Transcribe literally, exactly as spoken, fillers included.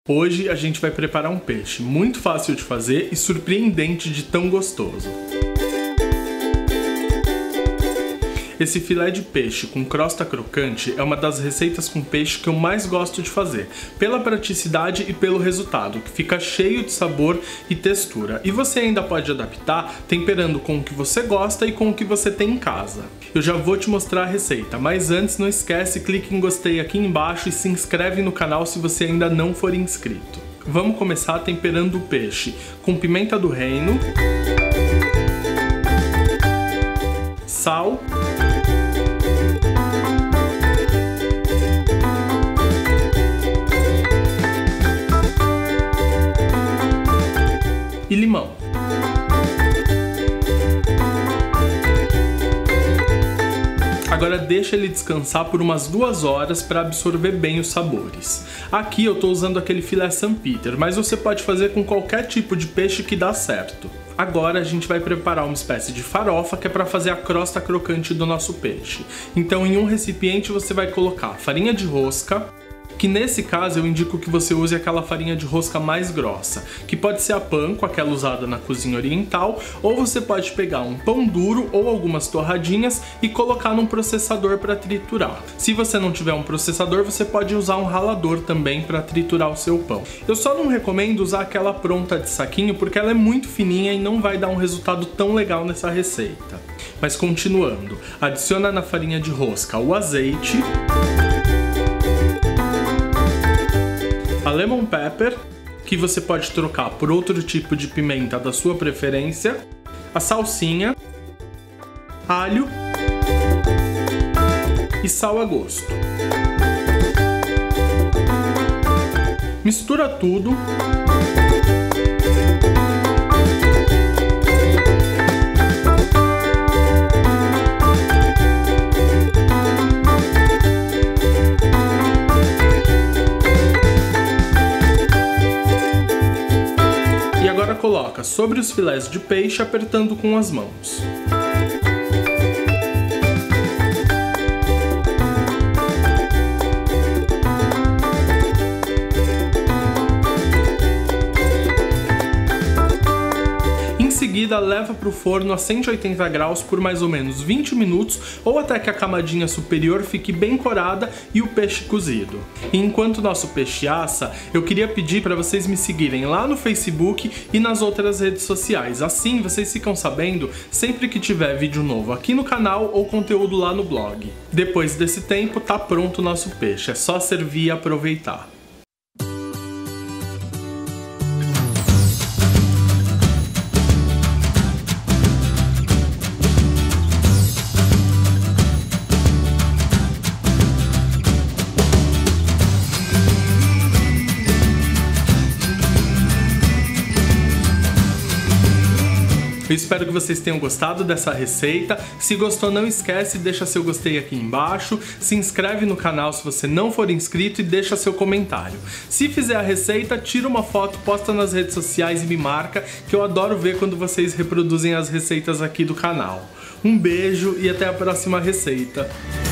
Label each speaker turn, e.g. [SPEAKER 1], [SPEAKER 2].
[SPEAKER 1] Hoje a gente vai preparar um peixe muito fácil de fazer e surpreendente de tão gostoso. Esse filé de peixe com crosta crocante é uma das receitas com peixe que eu mais gosto de fazer, pela praticidade e pelo resultado, que fica cheio de sabor e textura. E você ainda pode adaptar temperando com o que você gosta e com o que você tem em casa. Eu já vou te mostrar a receita, mas antes não esquece, clique em gostei aqui embaixo e se inscreve no canal se você ainda não for inscrito. Vamos começar temperando o peixe com pimenta do reino, sal, e limão. Agora deixa ele descansar por umas duas horas para absorver bem os sabores. Aqui eu estou usando aquele filé Saint Peter, mas você pode fazer com qualquer tipo de peixe que dá certo. Agora a gente vai preparar uma espécie de farofa que é para fazer a crosta crocante do nosso peixe. Então em um recipiente você vai colocar farinha de rosca, que nesse caso eu indico que você use aquela farinha de rosca mais grossa, que pode ser a panko, aquela usada na cozinha oriental, ou você pode pegar um pão duro ou algumas torradinhas e colocar num processador para triturar. Se você não tiver um processador, você pode usar um ralador também para triturar o seu pão. Eu só não recomendo usar aquela pronta de saquinho porque ela é muito fininha e não vai dar um resultado tão legal nessa receita. Mas continuando, adiciona na farinha de rosca o azeite, a lemon pepper, que você pode trocar por outro tipo de pimenta da sua preferência, a salsinha, alho e sal a gosto. Mistura tudo. Coloca sobre os filés de peixe apertando com as mãos. Em seguida, leva para o forno a cento e oitenta graus por mais ou menos vinte minutos ou até que a camadinha superior fique bem corada e o peixe cozido. E enquanto o nosso peixe assa, eu queria pedir para vocês me seguirem lá no Facebook e nas outras redes sociais. Assim vocês ficam sabendo sempre que tiver vídeo novo aqui no canal ou conteúdo lá no blog. Depois desse tempo, tá pronto o nosso peixe, é só servir e aproveitar. Eu espero que vocês tenham gostado dessa receita. Se gostou, não esquece, deixa seu gostei aqui embaixo, se inscreve no canal se você não for inscrito e deixa seu comentário. Se fizer a receita, tira uma foto, posta nas redes sociais e me marca, que eu adoro ver quando vocês reproduzem as receitas aqui do canal. Um beijo e até a próxima receita.